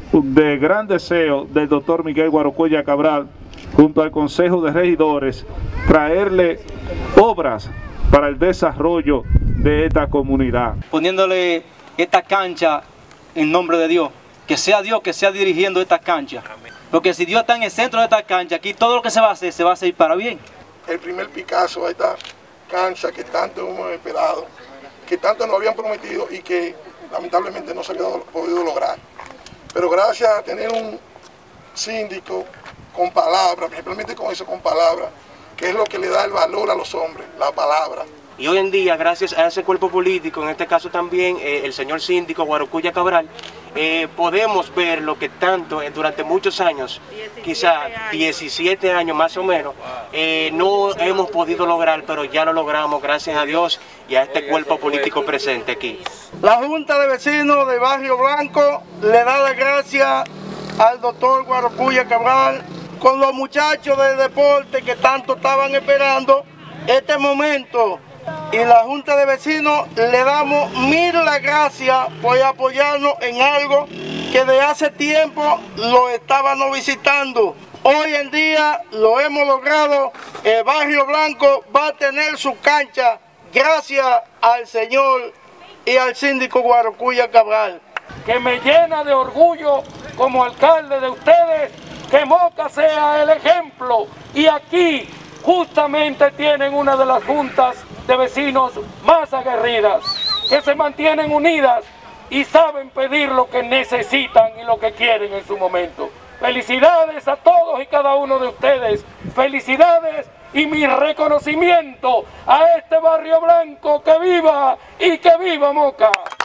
de gran deseo del doctor Miguel Guarocuya Cabral, junto al Consejo de Regidores, traerle obras para el desarrollo de esta comunidad. Poniéndole esta cancha en nombre de Dios, que sea Dios que sea dirigiendo esta cancha. Porque si Dios está en el centro de esta cancha, aquí todo lo que se va a hacer para bien. El primer Picasso a esta cancha que tanto hemos esperado, que tanto nos habían prometido y que lamentablemente no se había podido lograr. Pero gracias a tener un síndico con palabras, principalmente con eso, con palabras, que es lo que le da el valor a los hombres, la palabra. Y hoy en día, gracias a ese cuerpo político, en este caso también el señor síndico Guarocuya Cabral, podemos ver lo que tanto durante muchos años, quizá 17 años más o menos, no hemos podido lograr, pero ya lo logramos gracias a Dios y a este cuerpo político presente aquí. La Junta de Vecinos de Barrio Blanco le da las gracias al doctor Guarocuya Cabral con los muchachos del deporte que tanto estaban esperando este momento. Y la Junta de Vecinos le damos mil las gracias por apoyarnos en algo que de hace tiempo lo estábamos visitando. Hoy en día lo hemos logrado, el Barrio Blanco va a tener su cancha gracias al señor y al síndico Guarocuya Cabral. Que me llena de orgullo como alcalde de ustedes, que Moca sea el ejemplo, y aquí justamente tienen una de las juntas de vecinos más aguerridas, que se mantienen unidas y saben pedir lo que necesitan y lo que quieren en su momento. Felicidades a todos y cada uno de ustedes, felicidades y mi reconocimiento a este Barrio Blanco, que viva y que viva Moca.